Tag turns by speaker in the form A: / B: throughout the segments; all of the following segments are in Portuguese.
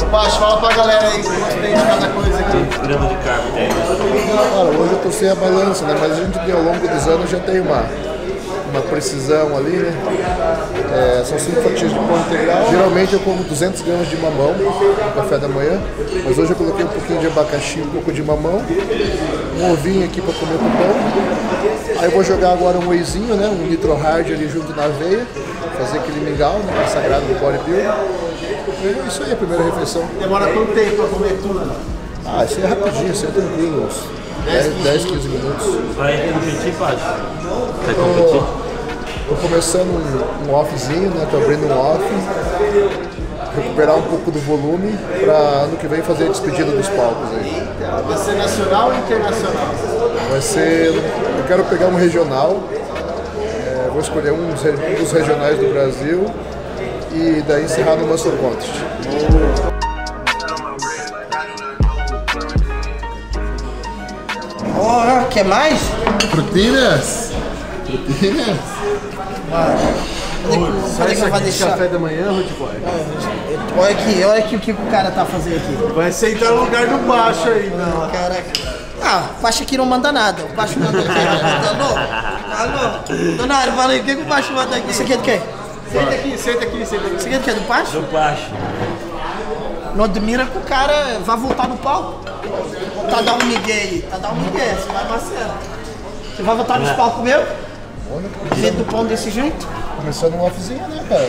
A: Pacho, fala pra galera aí quanto tem de cada coisa aqui.
B: Quantos gramas de carbo tem?
C: Cara, hoje eu tô sem a balança, né? Mas a gente ao longo dos anos já tem uma precisão ali, né? São 5 fatias de pão integral. Geralmente eu como 200 gramas de mamão no café da manhã, mas hoje eu coloquei um pouquinho de abacaxi, um pouco de mamão, um ovinho aqui para comer com pão. Aí eu vou jogar agora um wheyzinho, né? Um nitro hard ali junto na aveia, fazer aquele mingau, né? Que é sagrado do bodybuilder. E é isso aí, a primeira refeição.
A: Demora quanto tempo para comer tudo?
C: Ah, isso é rapidinho, isso é tranquilo, uns 10, 15 minutos.
B: Vai competir, Pacho? Vai competir?
C: Tô começando um offzinho, né? Tô abrindo um off, recuperar um pouco do volume para ano que vem fazer a despedida dos palcos aí.
A: Vai ser nacional ou internacional?
C: Vai ser, eu quero pegar um regional, vou escolher um dos regionais do Brasil e daí encerrar no Muscle Contest.
D: Oh, quer mais?
C: Proteínas? Proteínas?
D: Onde é que vai deixar?
A: Café da manhã, Rude Boy?
D: Olha aqui o que o cara tá fazendo aqui.
A: Vai sentar no lugar do Pacho aí, não.
D: Caraca. Ah, o Pacho aqui não manda nada. O Pacho manda aqui. Alô? Donário, fala aí, o que o Pacho manda aqui? Isso aqui é do quê?
A: Senta aqui, senta aqui, senta aqui.
D: Isso aqui é do quê? Do Pacho?
B: Do Pacho.
D: Não admira que o cara vai voltar no palco. Tá dando um migué aí. Tá dando um migué, você vai maciar. Você vai voltar nos palcos meu? Dentro do pão desse jeito?
C: Começando um offzinho, né, cara?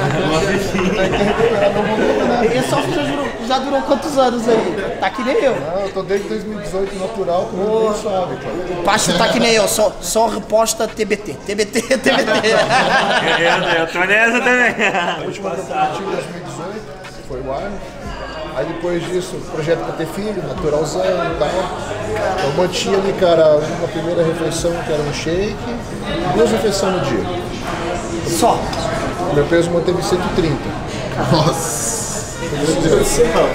D: E esse off já durou quantos anos aí? Tá que nem eu.
C: Não, eu tô desde 2018 natural, comendo bem suave, cara.
D: O Pacho tá que nem eu, só reposta TBT. TBT.
B: Eu tô nessa também.
C: A última que eu prometi em 2018 foi o Arno. Aí depois disso, projeto para ter filho, naturalzão e tal. Eu mantinha ali, cara, uma primeira refeição que era um shake, 2 refeições no dia.
D: Só.
C: Meu peso manteve 130.
A: Nossa!
C: Meu Deus.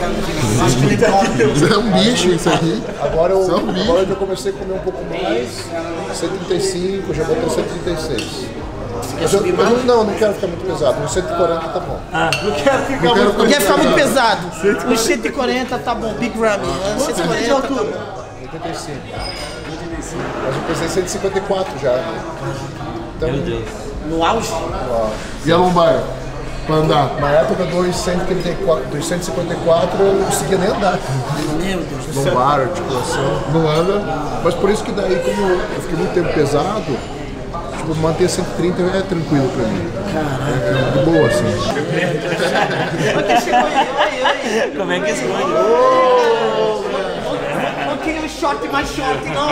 C: Isso é um bicho isso aqui. Agora eu comecei a comer um pouco mais, 135, já botei 136. Mas eu não quero ficar muito pesado, uns 140 tá bom.
A: Não quero ficar
D: Muito pesado. Os 140 tá bom, Big Ramy. 140 tá bom.
C: 85. Mas eu pesei 154 já. Então,
B: Meu Deus.
D: No auge?
C: e a lombar? Pra andar? Na época dos 154 eu não conseguia nem andar.
D: Meu Deus.
C: Lombar, articulação, não anda. Mas por isso que daí, como eu fiquei muito tempo pesado, tipo, manter 130 é tranquilo pra mim.
D: Caraca.
C: De boa, assim.
B: Como é que esconde?
D: Não queria short mais short, não.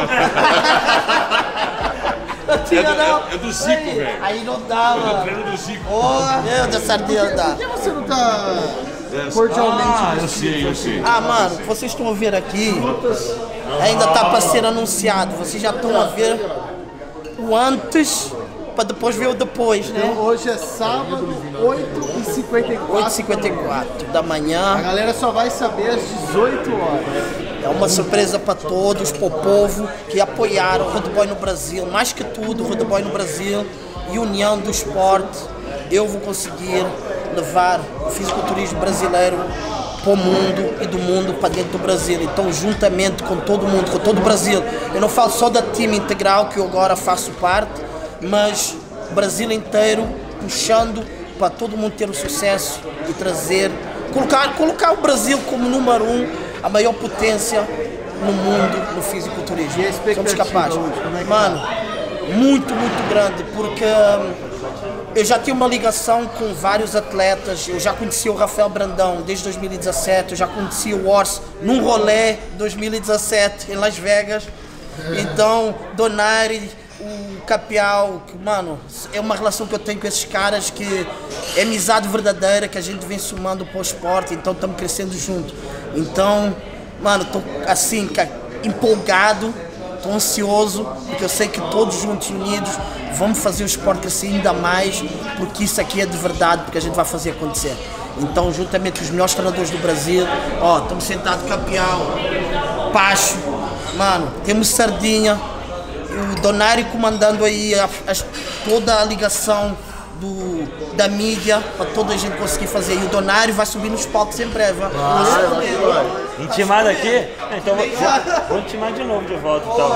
D: Não tinha, não.
E: É do Zico, velho.
D: Aí não dá, mano.
E: Treino do Zico.
D: Porra, meu Deus, sardinha não dá.
A: Por que você não tá cordialmente?
E: Eu sei.
D: Ah, mano, o que vocês estão a ver aqui ainda tá pra ser anunciado. Vocês já estão a ver o antes pra depois ver o depois, né?
A: Então, hoje é sábado, 8h54.
D: 8h54 da
A: A
D: manhã.
A: galera só vai saber às 18 horas.
D: É uma surpresa para todos, para o povo que apoiaram o Rude Boy no Brasil. Mais que tudo, o Rude Boy no Brasil e união do esporte. Eu vou conseguir levar o fisiculturismo brasileiro para o mundo e do mundo para dentro do Brasil. Então, juntamente com todo mundo, com todo o Brasil. Eu não falo só da time integral, que eu agora faço parte, mas o Brasil inteiro puxando para todo mundo ter o sucesso e trazer, colocar o Brasil como número 1, a maior potência no mundo no fisiculturismo. Somos capazes. Mano, muito grande, porque eu já tenho uma ligação com vários atletas. Eu já conheci o Rafael Brandão desde 2017, eu já conheci o Orsi num rolê 2017 em Las Vegas. Então, Donari, o Capial, que, mano, é uma relação que eu tenho com esses caras que é amizade verdadeira, que a gente vem somando para o esporte, então estamos crescendo junto. Então, mano, tô assim, empolgado, tô ansioso, porque eu sei que todos juntos, unidos, vamos fazer o esporte crescer ainda mais, porque isso aqui é de verdade, porque a gente vai fazer acontecer. Então, juntamente com os melhores treinadores do Brasil, ó, estamos sentados Capial, Pacho, mano, temos Sardinha, o Donari comandando aí toda a ligação da mídia, para toda a gente conseguir fazer. E o Donário vai subir nos palcos em breve.
B: Intimado aqui? Então vou intimar de novo de volta, então.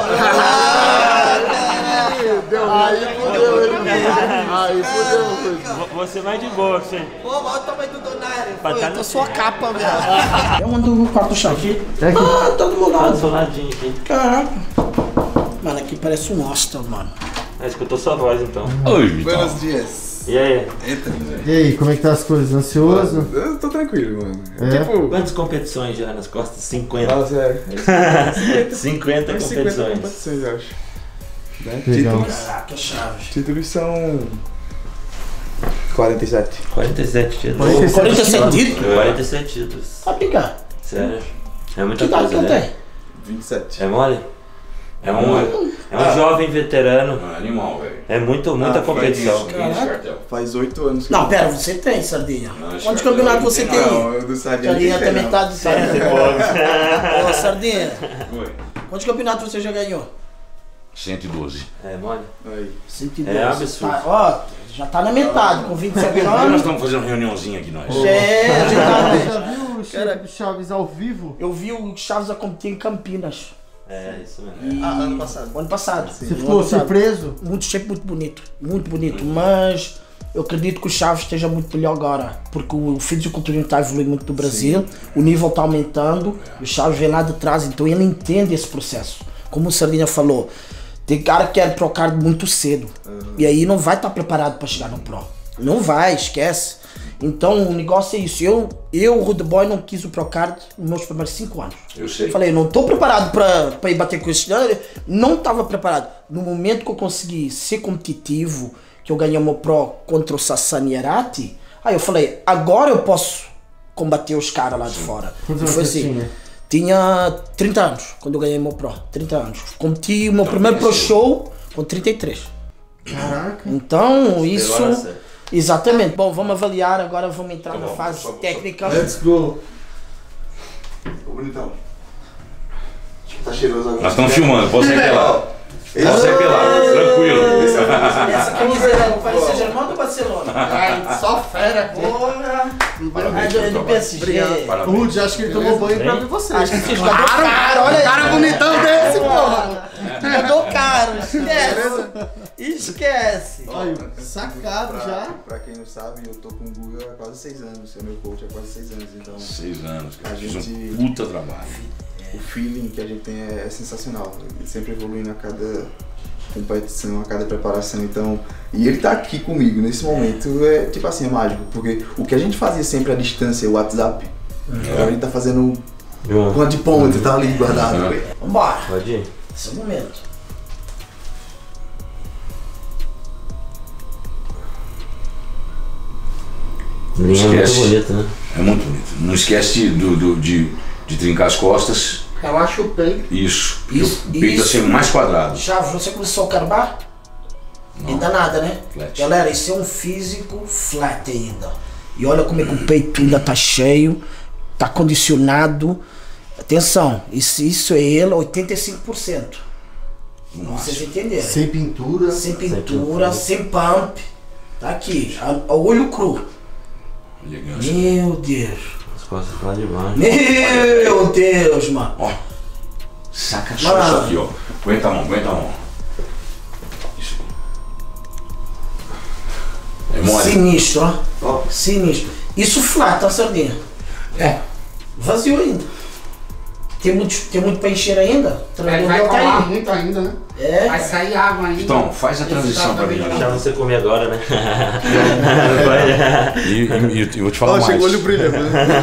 C: Aí fudeu.
B: Vou ser mais de boa, assim.
D: Pô, olha o tamanho do Donário.
B: Pra tá
D: Eu tô sua capa, velho. Eu mando o quarto chão aqui.
C: É
D: Ah, tá do meu
B: Tá do
D: lado.
B: seu ladinho aqui.
D: Caraca. Mano, aqui parece um hostel, mano.
B: Escutou sua voz, então.
E: Oi, Vitão.
A: Buenos dias.
B: E aí?
A: Entra.
C: E aí, como é que tá as coisas? Ansioso?
A: Eu tô tranquilo, mano.
C: É?
A: Tipo,
B: Quantas competições já nas costas? 50.
A: nossa,
B: 50
A: uns 50
B: competições.
A: competições, eu acho. Né?
C: Legal.
D: Caraca, Chaves.
A: Títulos são 47.
B: 47 títulos.
D: 47 títulos?
B: 47 títulos.
D: Tá brincando.
B: Sério. É
D: Que
B: muita
D: idade que
B: coisa,
D: eu
B: né?
D: tenho?
A: 27.
B: É mole? É um jovem veterano.
E: Animal, velho.
B: É muita competição.
A: Faz 8 anos que
D: Não, pera, você tem, Sardinha.
E: Não,
D: Quantos
E: Sardinha,
D: campeonatos você tem?
A: Não, eu do Sardinha
D: Sardinha
A: não
D: tem
A: tem,
D: metade do Sardinha. Ô, Sardinha,
E: Oi.
D: quantos campeonatos você já ganhou?
E: 112.
B: É mole?
A: Aí.
D: 112.
B: É absurdo.
D: Tá, ó, já tá na metade, com 27
E: Nós
D: anos.
E: estamos fazendo reuniãozinha aqui, nós.
D: É, já tá.
C: Já viu o Chico Chaves ao vivo?
D: Eu vi o Chaves a competir em Campinas.
B: É, isso mesmo.
A: Ano passado.
D: Ano passado.
C: Você ficou surpreso?
D: Muito shape, muito bonito, mas eu acredito que o Chaves esteja muito melhor agora, porque o fisiculturismo está evoluindo muito no Brasil, o nível está aumentando, o Chaves vem lá de trás, então ele entende esse processo. Como o Sardinha falou, tem cara que quer pro card muito cedo, e aí não vai estar preparado para chegar no Pro. Não vai, esquece. Então o negócio é isso, eu Rude Boy, não quis o Procard nos meus primeiros 5 anos.
E: Eu sei.
D: Falei, não tô preparado pra ir bater com esse. Não tava preparado. No momento que eu consegui ser competitivo, que eu ganhei o meu Pro contra o Sassani Arati, aí eu falei, agora eu posso combater os caras lá de fora.
C: Quantos
D: E
C: anos
D: foi
C: você
D: assim.
C: tinha?
D: Tinha 30 anos quando eu ganhei meu Pro. 30 anos. Competi o meu primeiro Pro Show com 33.
C: Caraca.
D: Então, isso.
B: hora certa.
D: Exatamente. Bom, vamos avaliar agora, vamos entrar na fase técnica.
C: Let's go.
A: Ô, bonitão. Acho que tá cheiroso agora.
E: Nós estamos filmando, pode ser pelado. Pode ser pelado, tranquilo.
D: Essa camiseta não parece Germão do Barcelona.
C: Ai, só fera,
D: Porra!
E: Parabéns,
D: É do PSG.
E: Parabéns.
C: Rude, acho que ele tomou banho pra ver você.
D: Acho que você jogador caro, olha aí.
C: Cara bonitão desse, porra.
D: Jogador caro, esquece. Esquece.
C: Olha, sacado já.
A: Pra quem não sabe, eu tô com o Google há quase 6 anos. Seu meu coach há quase 6 anos, então
E: 6 anos, cara.
A: A
E: Fiz
A: gente-
E: um puta trabalho.
A: o feeling que a gente tem é sensacional. Ele sempre evoluindo a cada competição, a cada preparação. Então, e ele tá aqui comigo nesse momento é tipo assim, é mágico, porque o que a gente fazia sempre à distância, o WhatsApp, agora a gente tá fazendo uma dipômetro, tá ali guardado.
D: Vambora.
B: Pode ir.
D: Esse é o momento.
B: Linha muito
E: Esquece.
B: bonita, né?
E: É muito bonito. Não esquece de trincar as costas.
C: Relaxa o peito.
E: Isso.
D: Isso,
E: O peito
D: isso.
E: assim mais quadrado.
D: Chaves, você começou a carbar? Ainda nada, né?
E: Flat.
D: Galera, isso é um físico flat ainda. E olha como é que o peito ainda tá cheio, tá condicionado. Atenção, isso é ele 85%. Pra vocês entenderem.
C: Sem pintura.
D: Sem pintura, sem pump. Tá aqui, a olho cru.
E: Elegância.
D: Meu Deus.
B: As costas lá de baixo.
D: Meu Deus, mano.
E: Ó. Saca só
D: Mano.
E: isso aqui, ó. Aguenta a mão, aguenta a mão. Isso. É mole.
D: Sinistro, ó. Sinistro. Isso flat, tá, Sardinha? É. Vazio ainda. Tem muito pra encher ainda? O treinador
C: Vai
D: dele tá
C: falar
D: aí.
C: muito ainda, né?
D: É.
F: Vai sair água ainda.
E: Então, faz a transição pra mim.
B: Já você comer agora, né?
E: E eu vou te falar mais.
C: Chegou o olho brilhando.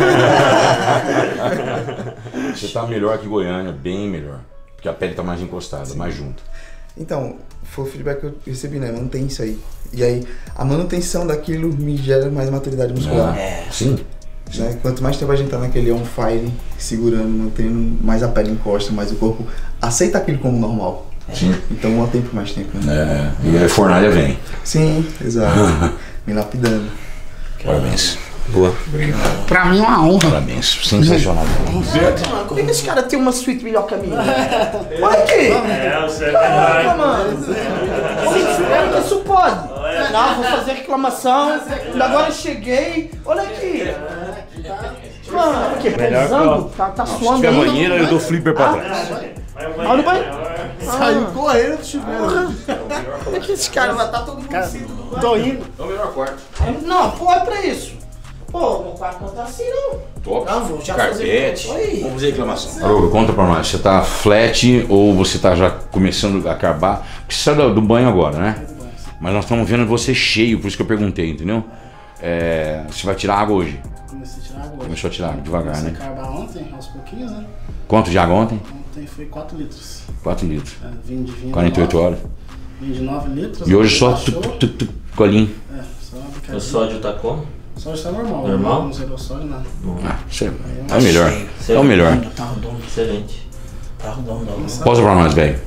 E: Você tá melhor que Goiânia, bem melhor. Porque a pele tá mais encostada, mais junto.
A: Então, foi o feedback que eu recebi, né? Mantém isso aí. E aí, a manutenção daquilo me gera mais maturidade muscular.
E: Sim.
A: Né? Quanto mais tempo a gente tá naquele on fire, segurando, mantendo, mais a pele encosta, mais o corpo aceita aquilo como normal.
E: Sim.
A: Então, um tempo mais tempo. Né?
E: E a fornalha vem.
A: Sim, exato. Me lapidando.
E: Parabéns.
B: Boa.
F: Pra mim é uma honra.
E: Parabéns. Sensacional.
D: Mano, como é que esse cara tem uma suíte melhor que a minha? Olha aqui!
B: É, o
D: Caraca, mano! Como é que isso pode? Não, vou fazer reclamação. Agora eu cheguei. Olha aqui. Mano, o que? Pesando? Tá suando.
E: Se tiver
D: aí.
E: banheiro, eu dou flipper pra trás.
D: Olha o banheiro.
C: Saiu correndo do chuveiro.
D: Olha que esse cara vai tá todo mundo assim.
C: Tô indo.
E: É o melhor quarto.
D: Não, pô, é pra isso. Pô, meu quarto não tá assim, não.
E: Top.
D: Não, vou já
E: Carpete.
D: fazer. Oi.
E: Vamos fazer reclamação. Haroldo, conta pra nós. Você tá flat ou você tá já começando a acabar? Porque você saiu do banho agora, né? Mas nós estamos vendo você cheio, por isso que eu perguntei, entendeu? Você vai tirar água hoje?
G: Comecei a tirar água hoje.
E: Começou a tirar devagar,
G: Comecei
E: né?
G: a carbar ontem, aos pouquinhos, né?
E: Quanto de água ontem?
G: Ontem foi 4 litros.
E: 4 litros.
G: Vim de
E: 48 horas.
G: Vim de 9 litros.
E: E hoje só
G: baixou.
E: colinho.
G: Só uma bicadinha.
B: O sódio tá como?
G: Só está normal.
B: Normal?
G: Não zerou sódio, nada.
E: Isso é o melhor. É o melhor.
D: Tá redondo.
B: Excelente.
D: Tá redondo.
E: Posa pra nós, velho.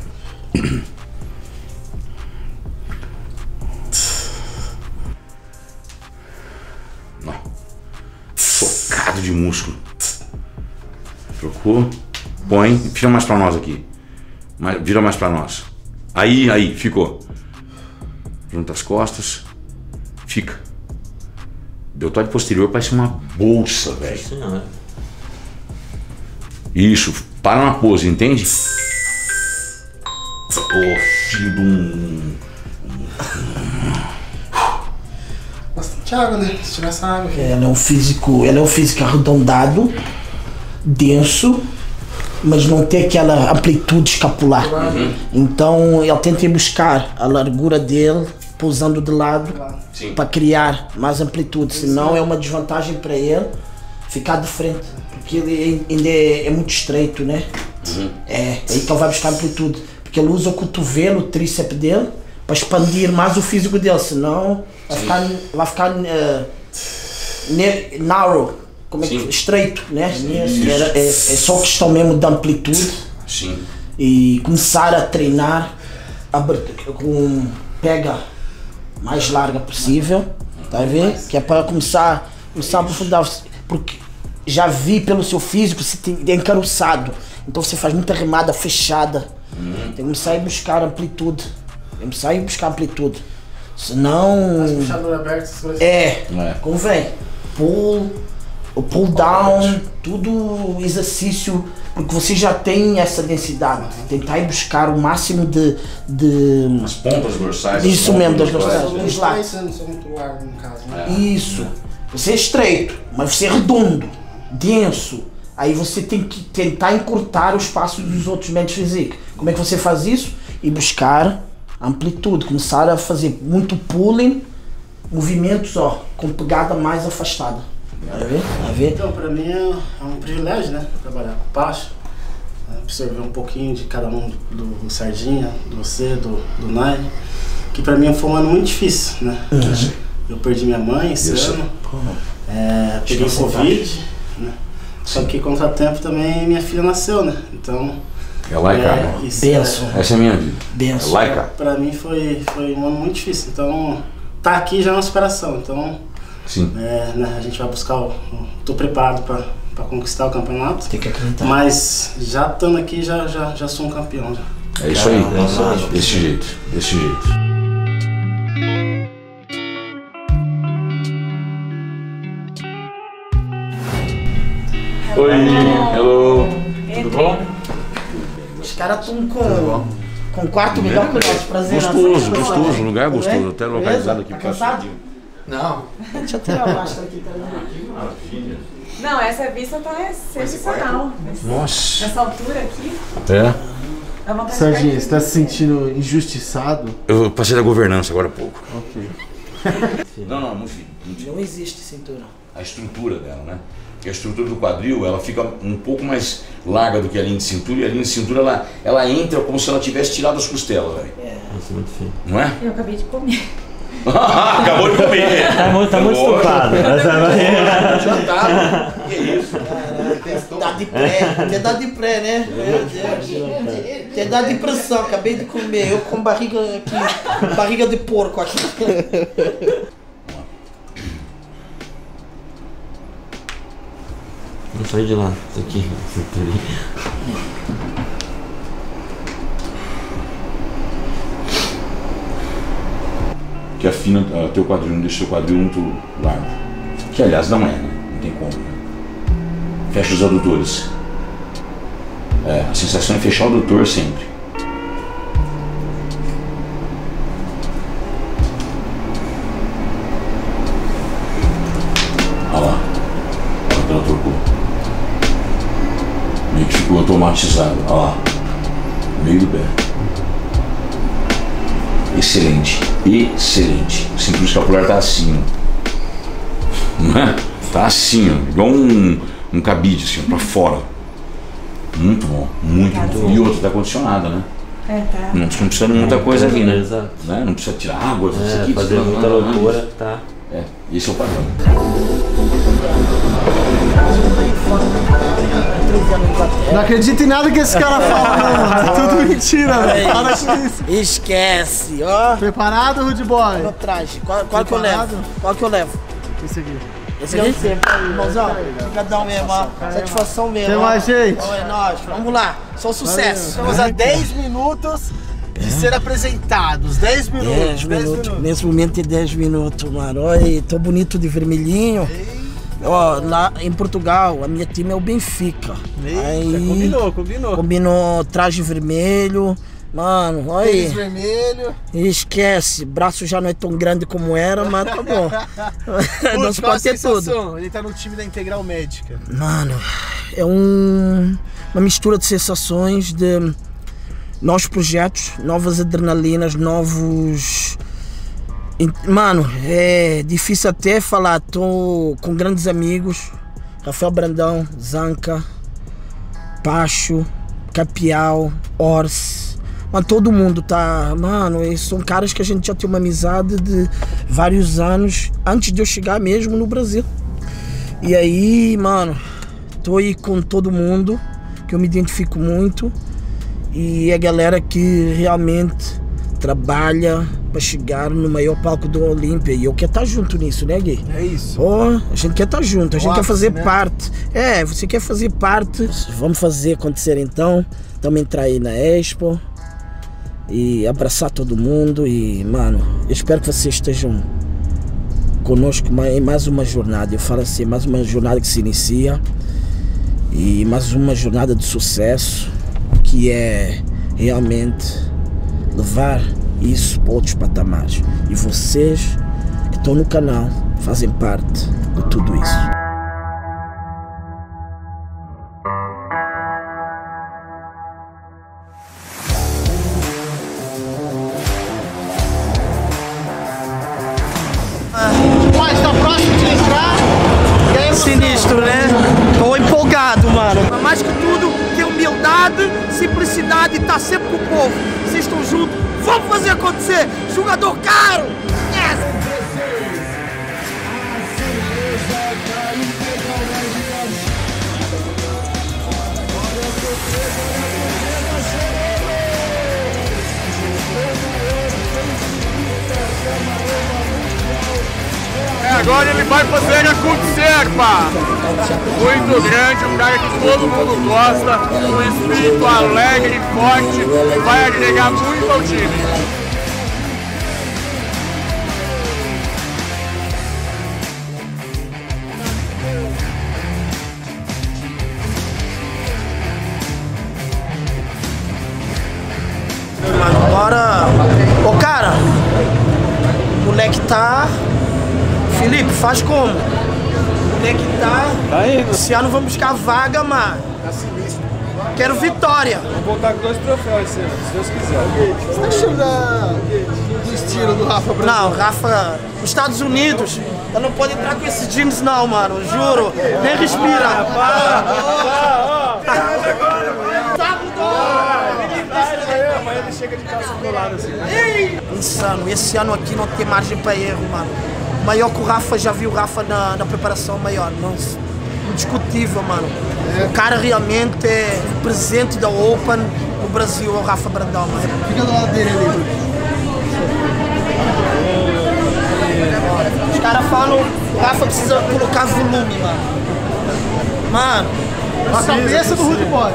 E: Socado de músculo. Trocou. Põe. Vira mais pra nós aqui. Vira mais pra nós. Aí, ficou. Junta as costas. Fica. Deltoide posterior parece uma bolsa, velho.
B: Senhora.
E: Isso. Para na pose, entende? Ô, filho de um...
G: Bastante água, né? Se tiver essa água aqui.
D: Ele é um físico arredondado, denso, mas não tem aquela amplitude escapular. Então ele tenta ir buscar a largura dele, pousando de lado, para criar mais amplitude. Senão é uma desvantagem para ele ficar de frente, porque ele ainda é muito estreito, né? Então vai buscar amplitude, porque ele usa o cotovelo, o tríceps dele, para expandir mais o físico dele, senão vai ficar narrow, como é que estreito, né? É só questão mesmo de amplitude.
E: Sim.
D: E começar a treinar com pega mais larga possível, tá vendo? Que é para começar a aprofundar, porque já vi pelo seu físico, você é encaroçado, então você faz muita remada fechada. Tem que começar a buscar amplitude. Senão.
G: Puxador aberto, essas coisas.
D: Convém. Pull down, tudo exercício, porque você já tem essa densidade. Tentar ir buscar o máximo de
E: As pontas dorsais.
D: Isso mesmo, das dorsais.
G: Eu não
D: Os
G: estou
D: lados.
G: pensando, sou muito largo no caso, né?
D: Isso. Você é estreito, mas você é redondo, denso. Aí você tem que tentar encurtar o espaço dos outros médios físicos. Como é que você faz isso? Ir buscar amplitude, começar a fazer muito pulling, movimentos com pegada mais afastada. Vai ver?
G: Então, pra mim é um privilégio, né? Trabalhar com Pacho, absorver um pouquinho de cada um, do Sardinha, do você, do Nine, que pra mim foi um ano muito difícil, né? Eu perdi minha mãe esse ano, peguei Covid, né? Só que contratempo também minha filha nasceu, né? Então...
E: É lá e cá.
D: Benção.
E: Essa é a minha vida.
D: Benção.
E: É lá e cá.
G: Pra mim foi um ano muito difícil, então tá aqui já é uma superação, então
E: Sim.
G: né, a gente vai buscar tô preparado pra conquistar o campeonato,
D: Tem que acreditar.
G: mas já estando aqui já sou um campeão já.
E: É isso aí. Desse jeito. Oi, hello. Tudo bom?
D: Os caras estão com 4 milhões de nós. Prazer.
E: Gostoso, lugar gostoso. Até localizado aqui.
D: Tá cansado?
C: Não.
D: Deixa eu tirar a máscara aqui também.
H: Não, essa vista tá sensacional.
E: Nossa.
H: Nessa altura aqui,
E: É?
H: dá vontade de
C: Serginho,
H: ficar
C: você tá se sentindo injustiçado?
E: Eu passei da governança agora há pouco.
C: Ok.
E: Não, muito fino.
D: Não existe cintura.
E: A estrutura dela, né? Porque a estrutura do quadril, ela fica um pouco mais larga do que a linha de cintura, e a linha de cintura, ela entra como se ela tivesse tirado as costelas, velho.
B: Isso é muito fino.
E: Não é?
H: Eu acabei de comer.
E: Acabou de comer!
B: Tá muito estufado.
E: Já tá. Que isso?
D: Idade de pré, né? Meu Deus. Tem idade de pressão, acabei de comer. Eu com barriga aqui, barriga de porco aqui.
B: Não sai de lá. Isso aqui.
E: que afina teu quadril, não deixa o quadril muito largo. Que aliás não é, né? Não tem como. Né? Fecha os adutores. A sensação é fechar o adutor sempre. Olha lá. Olha que ela tocou. Meio que ficou automatizado. Olha lá. Meio do pé. Excelente. Excelente. O cinturão escapular tá assim, ó. Não é? Tá assim, ó. Igual um cabide, assim, ó, pra fora. Muito bom. Muito bom. E outro, tá condicionado, né?
H: Tá.
E: Não precisa de muita coisa aqui, né?
B: Exato.
E: Não precisa tirar água, fazer aqui,
B: fazer muita loucura, tá?
E: Esse é o padrão.
I: Não acredito em nada que esse cara fala, não, mano. É tudo mentira, velho. Para com isso.
D: Esquece, ó.
I: Preparado, Rude Boy?
D: No traje. Qual que eu levo? Qual que eu levo?
I: Esse aqui.
D: Esse aqui? Irmãozão, brigadão mesmo, ó. Satisfação mesmo.
I: Tem mais, gente?
D: É nóis. Vamos lá. Só sucesso.
I: Estamos a 10 minutos de ser apresentados. 10 minutos. 10 minutos.
D: Nesse momento é 10 minutos, mano. Olha, tô bonito de vermelhinho. Ó, lá em Portugal, a minha time é o Benfica. Aí, combinou traje vermelho. Mano, olha aí.
I: Vermelho.
D: Esquece, braço já não é tão grande como era, mas tá bom. Não se pode ter tudo.
I: Ele tá no time da Integral Médica.
D: Mano, é uma mistura de sensações, de novos projetos, novas adrenalinas, novos... Mano, é difícil até falar. Tô com grandes amigos. Rafael Brandão, Zanca, Pacho, Capial, Orsi. Mano, todo mundo tá... Mano, eles são caras que a gente já tem uma amizade de vários anos, antes de eu chegar mesmo no Brasil. E aí, mano, tô aí com todo mundo, que eu me identifico muito. E é a galera que realmente trabalha para chegar no maior palco do Olímpia. E eu quero estar junto nisso, né, Gui?
I: É isso.
D: A gente quer estar junto, a gente quer fazer parte. Você quer fazer parte. Vamos fazer acontecer então. Vamos entrar aí na Expo e abraçar todo mundo. E, mano, eu espero que vocês estejam conosco em mais uma jornada. Eu falo assim, mais uma jornada que se inicia. E mais uma jornada de sucesso, que é realmente levar isso para outros patamares. E vocês que estão no canal fazem parte de tudo isso.
I: Mas tá próximo de entrar.
D: Sinistro, né? Tô empolgado, mano. Mas mais que tudo, ter humildade, simplicidade e tá sempre com o povo. Vocês estão juntos, vamos fazer acontecer. Jogador caro! Yes!
J: Agora ele vai fazer acontecer, pá! Muito grande, um cara que todo mundo gosta, um espírito alegre e forte, que vai agregar muito ao time.
D: Mano, agora... Ô, cara, o moleque tá... Felipe, faz como? O moleque tá indo. Esse ano vamos buscar vaga, mano. Quero vitória.
I: Vou voltar com 2 troféus esse ano, se Deus quiser. Você tá achando do estilo do Rafa Brandão?
D: Não, Rafa, nos Estados Unidos, eu não pode entrar com esses jeans não, mano. Juro. Nem respira.
I: Amanhã ele chega de calça colada assim.
D: Insano. Esse ano aqui não tem margem para erro, mano. O maior que o Rafa, já viu o Rafa na preparação maior. Não, indiscutível, mano. O cara realmente é presente da Open no Brasil, é o Rafa Brandão, mano.
I: Fica do lado dele ali.
D: Os caras falam, o Rafa precisa colocar volume, mano. Mano,
I: A cabeça do Rude Boy.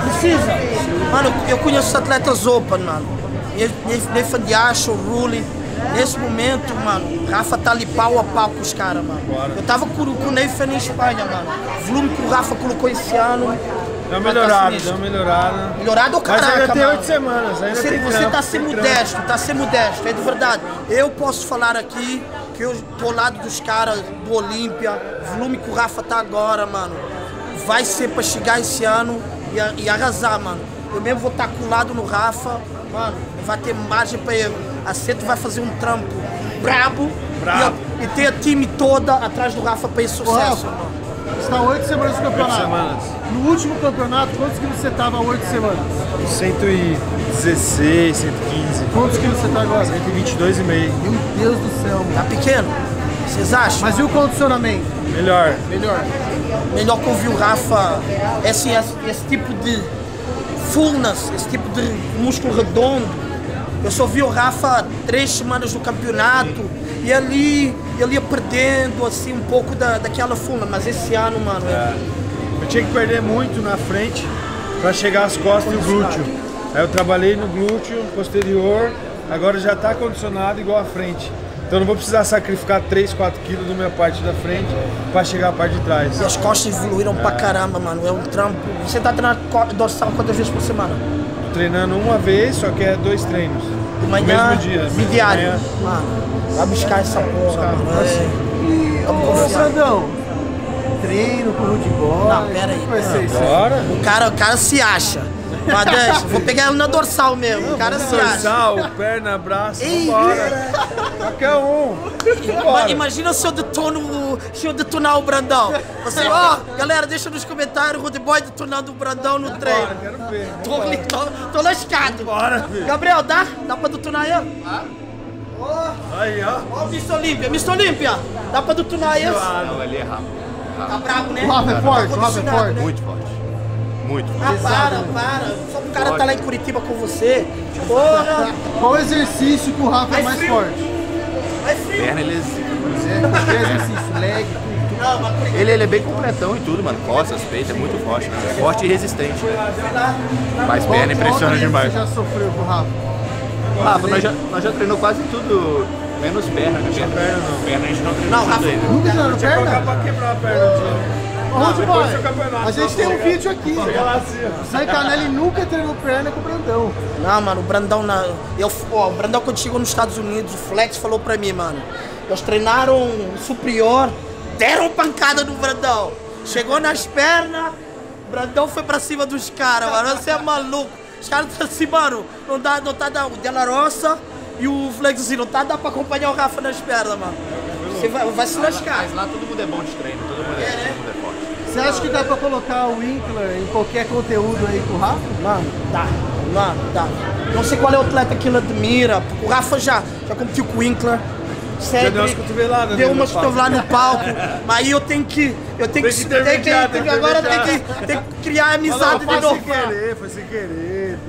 D: Precisa. Mano, eu conheço os atletas Open, mano. Nathan Diacho, o Rulli. Nesse momento, mano, o Rafa tá ali pau a pau com os caras, mano. Eu tava com o Nathan em Espanha, mano. O volume que o Rafa colocou esse ano.
I: Deu melhorado, deu melhorado.
D: Melhorado ou caraca,
I: mas ainda tem
D: mano.
I: 8 semanas, ainda
D: Você,
I: tem
D: você
I: trampo,
D: tá sendo modesto, é de verdade. Eu posso falar aqui que eu tô ao lado dos caras do Olímpia, o volume que o Rafa tá agora, mano. Vai ser pra chegar esse ano e arrasar, mano. Eu mesmo vou estar colado no Rafa, mano, vai ter margem pra erro. A Seto vai fazer um trampo brabo. E ter a time toda atrás do Rafa pra esse sucesso, mano.
K: Você está 8 semanas no campeonato.
I: 8 semanas.
K: No último campeonato, quantos quilos você estava há 8 semanas?
I: 116, 115.
K: Quantos quilos você está agora?
I: 122,5.
K: Meu Deus do céu, mano.
D: Tá pequeno? Vocês acham?
K: Mas e o condicionamento?
I: Melhor.
D: Melhor que eu vi o Rafa, esse tipo de fullness, esse tipo de músculo redondo. Eu só vi o Rafa 3 semanas no campeonato e ali ele ia perdendo assim um pouco daquela fullness, mas esse ano, mano...
I: Eu tinha que perder muito na frente para chegar às costas e o glúteo. Aí eu trabalhei no glúteo posterior, agora já está condicionado igual à frente. Então eu não vou precisar sacrificar 3, 4 quilos da minha parte da frente para chegar à parte de trás.
D: E as costas evoluíram pra caramba, mano. É um trampo. Você tá treinando dorsal quantas vezes por semana?
I: Tô treinando uma vez, só que é 2 treinos.
D: De manhã,
I: no mesmo dia.
D: De diário. Mano, vai buscar essa porra, mano.
K: Ô, Brandão, treino com o futebol.
D: Não, pera aí.
K: Vai ser isso aí.
I: Bora.
D: O cara se acha. Mas deixa, vou pegar ele na dorsal mesmo. O cara se acha.
I: Dorsal, perna, braço, vambora. Qualquer um.
D: Imagina se eu detonar o Brandão. Você, galera, deixa nos comentários o Rude Boy detonando o Brandão no treino.
I: Quero ver.
D: Tô lascado.
I: Bora, filho.
D: Gabriel, dá pra detonar ele?
I: Aí, ó.
D: Ó, Mr. Olímpia, dá pra detonar ele?
L: Não, ele é rápido.
D: Tá bravo, né?
K: O Rafa é forte, o Rafa é forte.
D: Né?
L: Muito forte. Muito
D: Ah,
L: forte.
D: para. Só que o cara tá lá em Curitiba com você. Porra.
K: Qual exercício que o Rafa é mais forte?
D: Mais frio.
L: Perna, ele
K: Que exercício? Leg, tudo.
D: Não, mas
L: ele é bem completão em tudo, mano. Costas, peito, é muito forte. Né? Forte e resistente. Mas perna impressiona demais.
K: Você já sofreu com o Rafa?
L: Rafa, nós já treinou quase tudo, menos perna. Né? Perna a gente não treinou
D: Rafa,
L: tudo ainda.
K: Nunca treinou
I: Tinha que colocar
K: perna?
I: pra quebrar a perna um dia.
K: Onde
I: depois
K: vai?
I: do campeonato,
K: A gente tem um vídeo aqui.
I: Chega lá assim, ó.
K: Zé Canelli nunca treinou perna com o Brandão.
D: Não, mano, o Brandão o Brandão quando chegou nos Estados Unidos, o Flex falou pra mim, mano. Eles treinaram o superior, deram pancada no Brandão. Chegou nas pernas, o Brandão foi pra cima dos caras, mano. Você é maluco. Os caras estão assim, mano, não tá dando. O Della Roça e o Flex assim, não dá pra acompanhar o Rafa nas pernas, mano. Você vai se lascar.
L: Mas lá todo mundo é bom de treino, todo mundo é forte.
K: Você acha que dá pra colocar o Winkler em qualquer conteúdo aí com o Rafa?
D: Mano, dá. Não sei qual é o atleta que ele admira. O Rafa já competiu com o Winkler.
I: Já deu umas cotoveladas.
D: Deu umas cotoveladas no palco. Mas aí eu tenho que agora tem que criar amizade de novo.
I: Foi sem querer.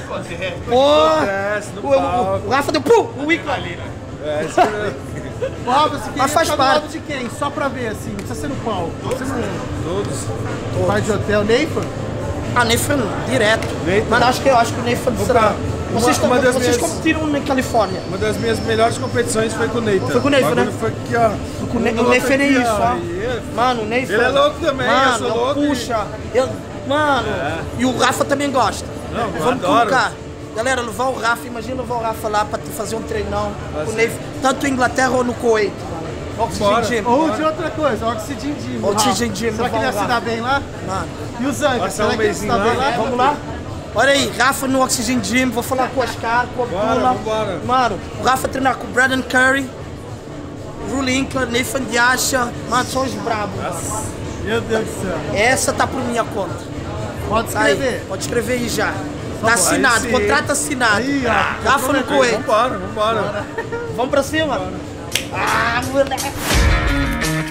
D: O Rafa deu o Winkler ali,
I: né?
K: O Rafa, você queria
D: Mas faz
K: ficar do
D: parte.
K: lado de quem? Só pra ver, assim, não precisa ser no palco. Você não...
I: Todos.
K: Pai de hotel, Nathan?
D: Ah, Nathan, direto. Mano, acho que o Nathan será... Vocês competiram na Califórnia.
I: Uma das minhas melhores competições foi com o Nathan.
D: Foi com o Nathan, né?
I: Foi aqui, ó.
D: O Nathan é isso, ó. Mano, o Nathan...
I: Ele é louco também, eu sou louco.
D: Puxa. Mano, e o Rafa também gosta.
I: Não,
D: vamos
I: adoro.
D: colocar. Galera, levar o Rafa, imagina levar o Rafa lá pra fazer um treinão com o Nathan, tanto em Inglaterra ou no Kuwait. Oxygen Gym.
K: Ou de outra coisa, Oxygen Gym.
D: Oxygen Gym.
K: Será que ele ia se dar bem lá?
D: Mano.
K: E o Zang, será que ele se dá bem lá?
D: Vamos lá? Olha aí, Rafa no Oxygen Gym, vou falar com o Ascar, com a Abdullah. Mano, o Rafa treinar com o Brandon Curry, Rule Winkler, Nathan Diasha, mano, são os brabos.
K: Meu Deus do céu.
D: Essa tá por minha conta.
K: Pode escrever.
D: Aí, pode escrever aí já. Tá assinado, contrato assinado.
K: Aí, ó.
D: Rafa no Kuwait.
I: Vambora.
D: Vamos pra cima? Ah, moleque.